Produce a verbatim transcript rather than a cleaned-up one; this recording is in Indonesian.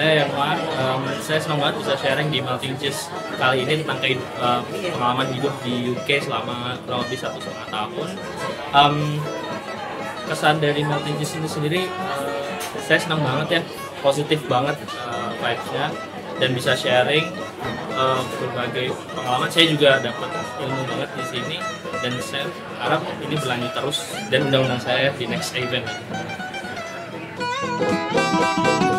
saya Yanuar. Um, saya senang banget bisa sharing di Melting Cheese kali ini tentang kehidup, uh, pengalaman hidup di U K selama kurang lebih satu setengah tahun. Um, kesan dari Melting Cheese ini sendiri, uh, saya senang banget ya, positif banget uh, vibes-nya, dan bisa sharing uh, berbagai pengalaman. Saya juga dapat ilmu banget di sini, dan saya harap ini berlanjut terus dan undang-undang saya di next event.